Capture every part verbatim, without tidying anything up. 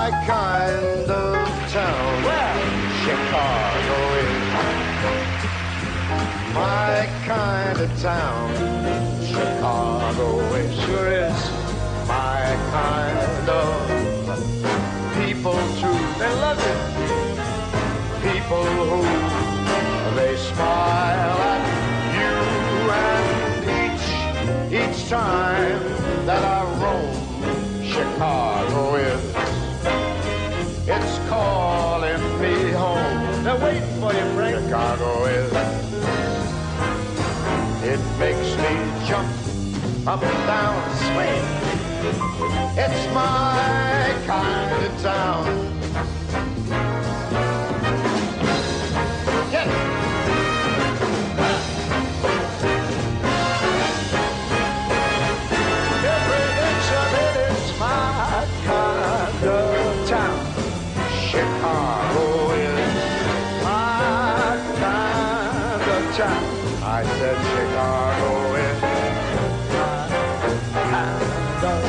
my kind of town. Well, Chicago is my kind of town. Chicago is sure is. my kind of people too. They love it. People who they smile at you, and each each time that I roam, Chicago is it's calling me home. They're waiting for you, Frank. Chicago is it makes me jump up and down, swing. It's my kind of town. Get it. Every inch of it is my kind of town. Chicago is my kind of town. I said Chicago is my kind of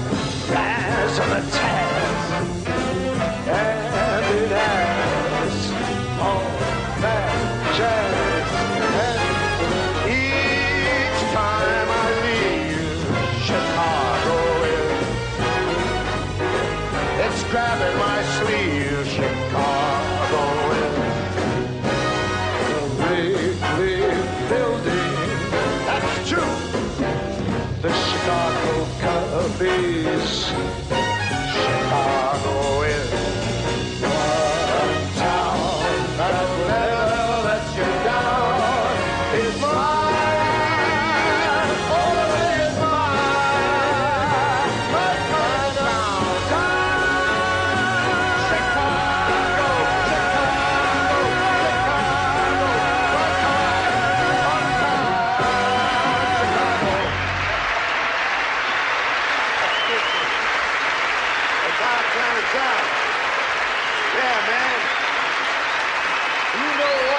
razzmatazz. And it has all that jazz. And each time I leave, Chicago is it's grabbing my sleeve. Chicago is the big, big building. That's true. The Chicago Cubbies. Chicago is one town that'll never let you down. It's mine, all of it is mine. My kind of town. Chicago, Chicago, Chicago, my kind of town. It's our kind of town. Yeah, man. You know